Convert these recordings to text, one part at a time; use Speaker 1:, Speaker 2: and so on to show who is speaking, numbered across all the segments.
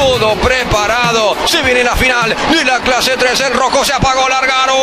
Speaker 1: todo preparado. Se viene la final de la clase 3. El rojo se apagó, largaron.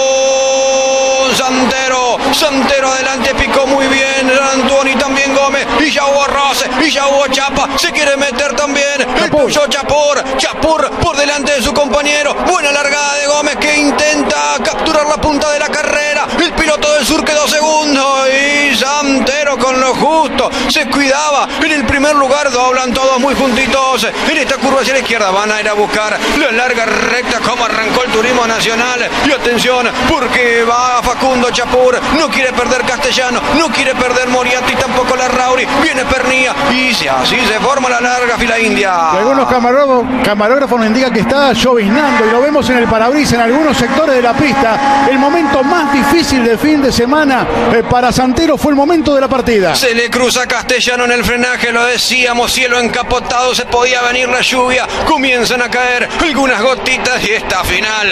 Speaker 1: Santero adelante, picó muy bien. Antoni también Gómez. Y ya hubo roce, y ya hubo chapa. Se quiere meter también el Peugeot Chapur por delante de su compañero. Buena largada de Gómez que intenta capturar la punta de la carrera. El piloto del sur quedó segundo. Y Santero con lo justo se cuidaba. En el primer lugar doblan todos muy juntitos. En esta curva hacia la izquierda van a ir a buscar la larga recta como arrancó el turismo nacional. Y atención porque va Facundo Chapur. No quiere perder Castellano, no quiere perder Moriarty, tampoco la Rauri. Viene Pernía y así se forma la larga fila india.
Speaker 2: Y algunos camarógrafos nos indican que está lloviznando y lo vemos en el parabrisas en algunos sectores de la pista. El momento más difícil del fin de semana para Santero fue el momento de la partida.
Speaker 1: Se le cruza Castellano en el frenaje, lo decíamos, cielo encapotado, se podía venir la lluvia. Comienzan a caer algunas gotitas y esta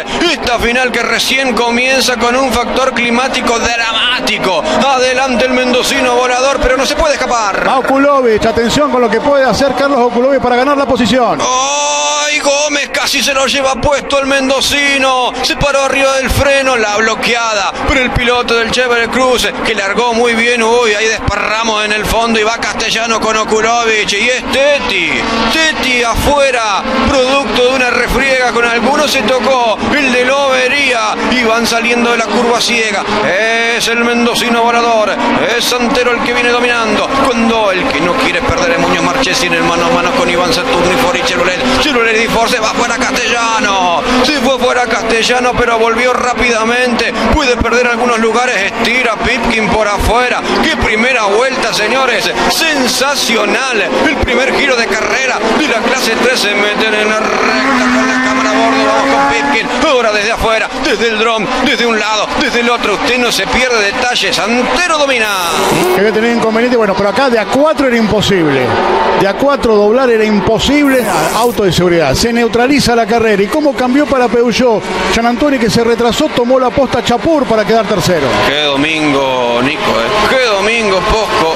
Speaker 1: final que recién comienza con un factor climático dramático. Adelante el mendocino volador, pero no se puede escapar.
Speaker 2: Okulovic, atención con lo que puede hacer Carlos Okulovic para ganar la posición.
Speaker 1: ¡Ay! Gómez casi se lo lleva puesto el mendocino. Se paró arriba del freno, la bloqueada por el piloto del Chevrolet Cruze, que largó muy bien. Uy, ahí desparramos en el fondo y va Castellano con Okulovic. Y es Teti afuera, producto de una refriega con algunos. Se tocó el de Lobería y van saliendo de la curva ciega. Es el mendocino volador, es Santero el que viene dominando. Cuando el que no quiere perder es Muñoz Marchesi en el mano a mano con Iván Saturni, Fori Chevrolet y Ford. Se va fuera Castellano, se fue fuera Castellano, pero volvió rápidamente. Puede perder algunos lugares, estira Pipkin por afuera. Qué primera vuelta, señores, sensacional. El primer giro de carrera de la clase 3. Se meten en la recta con la cámara a bordo. Vamos con Pipkin, ahora desde afuera, desde el dron, desde un lado, desde el otro. Usted no se pierde detalles. Santero domina.
Speaker 2: Que había tenido inconveniente, bueno, pero acá de A4 era imposible. De A4 doblar era imposible. Auto de seguridad. Se neutraliza la carrera. ¿Y cómo cambió para Peugeot? Gianantoni, que se retrasó, tomó la posta Chapur para quedar tercero.
Speaker 1: Qué domingo, Nico, qué domingo, Posco.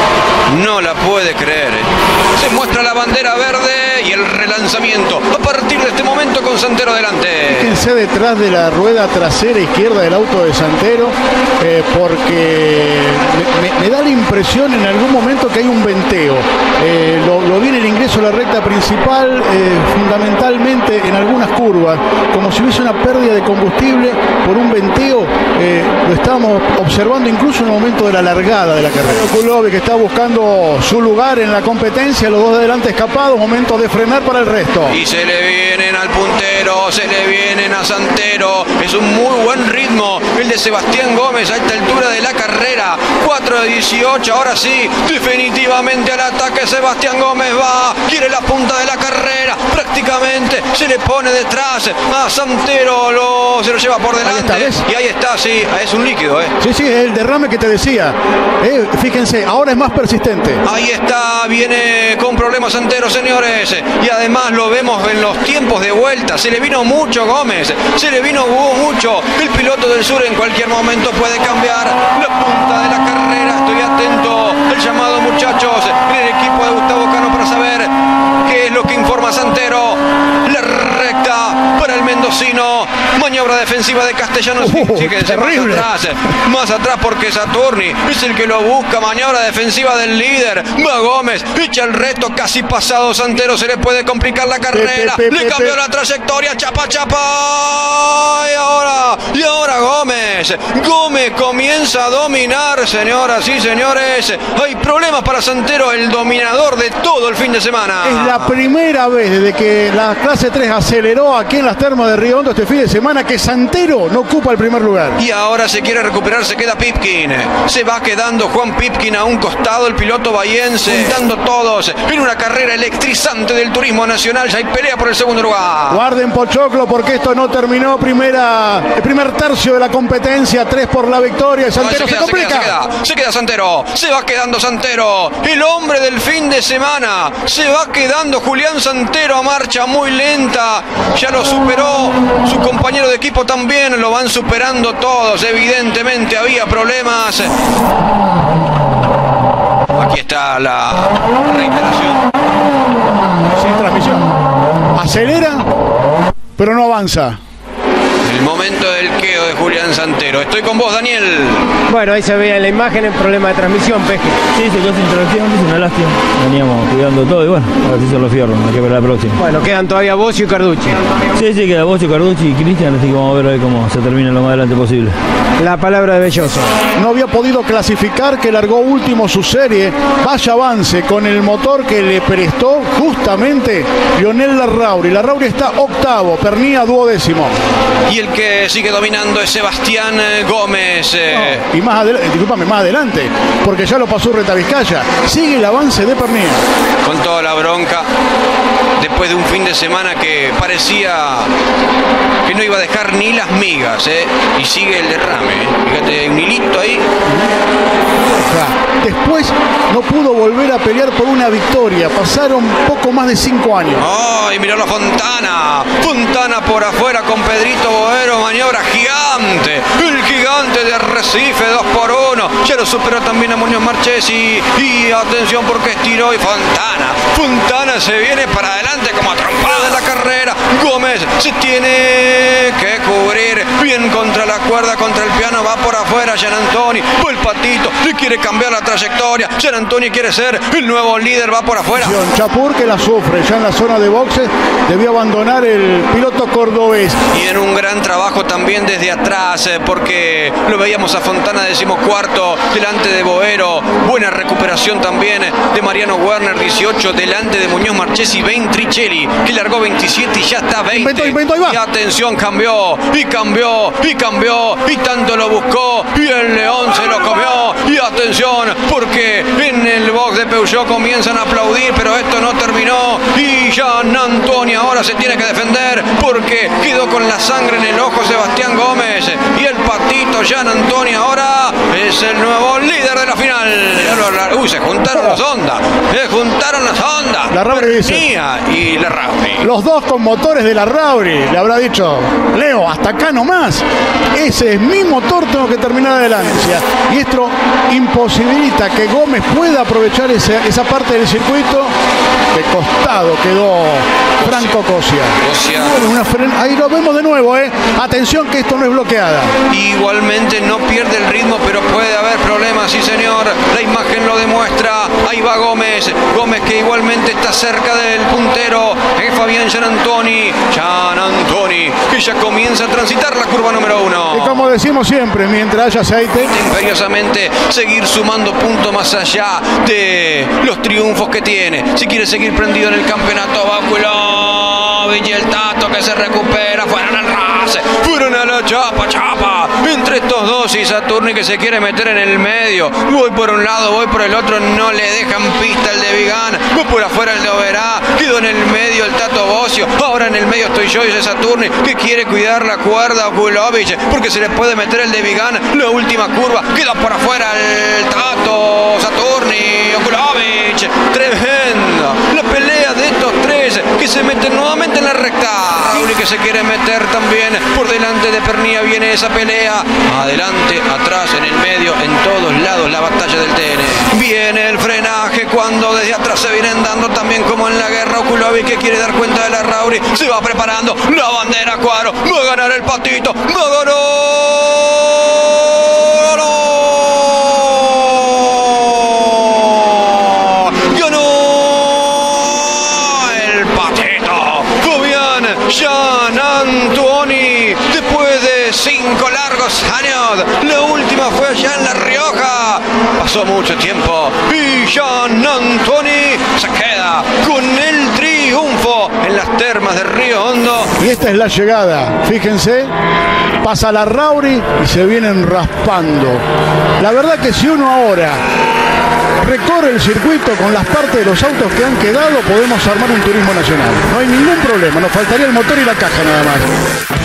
Speaker 1: No la puede creer. Se muestra la bandera verde y el relanzamiento a partir de este momento con Santero delante.
Speaker 2: Fíjense detrás de la rueda trasera izquierda del auto de Santero, porque me da la impresión en algún momento que hay un venteo. Lo vi en el ingreso a la recta principal, fundamentalmente en algunas curvas, como si hubiese una pérdida de combustible por un venteo. Lo estábamos observando incluso en el momento de la largada de la carrera. Okulovic que está buscando su lugar en la competencia, los dos de adelante escapados, momento de frenar para el resto.
Speaker 1: Y se le vienen al puntero, se le vienen a Santero. Es un muy buen ritmo el de Sebastián Gómez a esta altura de la carrera. 4:18, ahora sí, definitivamente al ataque. Sebastián Gómez va, quiere la punta de la carrera, prácticamente se le pone detrás a Santero, se lo lleva por delante.
Speaker 2: Ahí está,
Speaker 1: y ahí está, sí, es un líquido.
Speaker 2: Sí, es el derrame que te decía. Fíjense, ahora es más persistente.
Speaker 1: Ahí está, viene con problemas Santero, señores. Y además lo vemos en los tiempos de vuelta. Se le vino mucho Gómez, se le vino mucho. El piloto del sur en cualquier momento puede cambiar la punta de la carrera. Estoy atento al llamado, muchachos, en el equipo de Gustavo Cano para saber qué es lo que informa Santero. La recta para el mendocino. Maniobra defensiva de Castellanos. Fíjense, más atrás porque Saturni es el que lo busca. Maniobra defensiva del líder. Va Gómez, echa el reto, casi pasado Santero. Se le puede complicar la carrera. Le cambió la trayectoria. Chapa. Y ahora Gómez comienza a dominar, señoras y señores. Hay problemas para Santero, el dominador de todo el fin de semana.
Speaker 2: Es la primera vez desde que la clase 3 aceleró aquí en las termas de Río Hondo este fin de semana que Santero no ocupa el primer lugar.
Speaker 1: Y ahora se quiere recuperar, se queda Pipkin. Se va quedando Juan Pipkin a un costado, el piloto bahiense, juntando todos en una carrera electrizante del turismo nacional. Ya hay pelea por el segundo lugar.
Speaker 2: Guarden Pochoclo porque esto no terminó. El primer tercio de la competencia, 3 por la victoria. Santero se complica.
Speaker 1: Se queda Santero. Se va quedando Santero. El hombre del fin de semana. Se va quedando Julián Santero a marcha muy lenta. Ya lo superó su compañero de equipo también. Lo van superando todos. Evidentemente había problemas. Aquí está la reiteración.
Speaker 2: Sin transmisión. Acelera, pero no avanza.
Speaker 1: El momento del queo de Julián Santero. Estoy con vos, Daniel.
Speaker 3: Bueno, ahí se veía en la imagen el problema de transmisión, Peje.
Speaker 4: Sí, se quedó sin tracción, es una lástima. Veníamos cuidando todo y bueno, a ver si se lo fierro, hay que ver la próxima.
Speaker 3: Bueno, quedan todavía Bocio y Carducci.
Speaker 4: Sí, queda Bocio, Carducci y Cristian, así que vamos a ver ahí cómo se termina lo más adelante posible.
Speaker 3: La palabra de Belloso.
Speaker 2: No había podido clasificar, que largó último su serie. Vaya avance con el motor que le prestó justamente Lionel Larrauri. Larrauri está octavo, Pernía duodécimo.
Speaker 1: Y el que sigue dominando es Sebastián Gómez.
Speaker 2: No, y más adelante, porque ya lo pasó Reta Vizcaya. Sigue el avance de Pernía.
Speaker 1: Con toda la bronca, después de un fin de semana que parecía que no iba a dejar ni las migas, y sigue el derrame. Fíjate, un hilito ahí.
Speaker 2: Después no pudo volver a pelear por una victoria. Pasaron poco más de 5 años.
Speaker 1: ¡Ay, mirá la Fontana! Fontana por afuera con Pedrito Boero, maniobra gigante. El gigante de Arrecife, 2-1. Ya lo superó también a Muñoz Marchesi. Y atención porque estiró y Fontana. Fontana se viene para adelante como atrompada en la carrera. Gómez se tiene que cubrir bien contra la cuerda, contra el piano. Va por afuera Gian Antoni. El patito le quiere cambiar la trayectoria. Gian Antoni quiere ser el nuevo líder. Va por afuera.
Speaker 2: Chapur que la sufre ya en la zona de boxes. Debió abandonar el piloto cordobés.
Speaker 1: Y en un gran trabajo también desde atrás, porque lo veíamos a Fontana 14º delante de Boero. Buena recuperación también de Mariano Werner, 18 delante de Muñoz Marchesi, 20 Richelli, que largó 27 y ya está 20.
Speaker 2: Inventó,
Speaker 1: y atención, cambió y tanto lo buscó y el León se lo comió. Y atención, porque en el box de Peugeot comienzan a aplaudir, pero esto no terminó. Y Gian Antoni ahora se tiene que defender porque quedó con la sangre en el ojo Sebastián Gómez. Y el patito Gian Antoni ahora es el nuevo líder de la final. Se juntaron las ondas.
Speaker 2: Larrauri dice.
Speaker 1: Y Larrauri.
Speaker 2: Los dos con motores de Larrauri. Le habrá dicho, Leo, hasta acá nomás. Ese es mi motor, tengo que terminar adelante. Y esto imposibilita que Gómez pueda aprovechar esa parte del circuito. De costado quedó Franco Cosia. Ahí lo vemos de nuevo, Atención que esto no es bloqueada.
Speaker 1: Igualmente no pierde el ritmo, pero puede haber problemas, sí señor. La imagen lo demuestra. Ahí va Gómez. Gómez que igualmente está cerca del puntero. Es Fabián Gian Antoni, que ya comienza a transitar la curva número 1.
Speaker 2: Y como decimos siempre, mientras haya aceite,
Speaker 1: imperiosamente seguir sumando puntos más allá de los triunfos que tiene. Si quiere seguir prendido en el campeonato, Vakulovic y el Tato que se recupera. Fueron al race, fueron a la chapa. Entre estos dos y Saturni que se quiere meter en el medio. Voy por un lado, voy por el otro. No le dejan pista el de Vigan. Voy por afuera el de Oberá. Quedó en el medio el Tato Bocio. Ahora en el medio estoy yo y ese Saturni que quiere cuidar la cuerda a Vakulovic porque se le puede meter el de Vigan. La última curva. Queda por afuera el Tato, Saturni, Vakulovic. Tremenda la pelea de estos tres que se meten nuevamente en la recta. Raúl que se quiere meter también por delante de Pernía. Viene esa pelea. Adelante, atrás, en el medio, en todos lados la batalla del TN. Viene el frenaje cuando desde atrás se vienen dando también como en la guerra. Vakulovic que quiere dar cuenta de la Rauri. Se va preparando. La bandera cuadro. Va a ganar el patito. Va a ganar. Gian Antoni, después de 5 largos años, la última fue allá en La Rioja. Pasó mucho tiempo y Gian Antoni se queda con el triunfo en las termas de Río Hondo.
Speaker 2: Y esta es la llegada, fíjense, pasa Larrauri y se vienen raspando. La verdad que si uno ahora recorre el circuito con las partes de los autos que han quedado, podemos armar un turismo nacional. No hay ningún problema, nos faltaría el motor y la caja nada más.